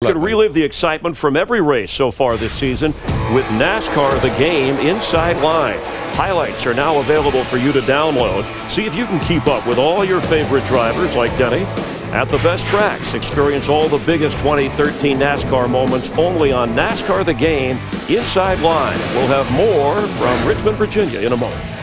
can relive the excitement from every race so far this season with NASCAR The Game Inside Line. Highlights are now available for you to download. See if you can keep up with all your favorite drivers like Denny at the best tracks. Experience all the biggest 2013 NASCAR moments only on NASCAR The Game Inside Line. We'll have more from Richmond, Virginia in a moment.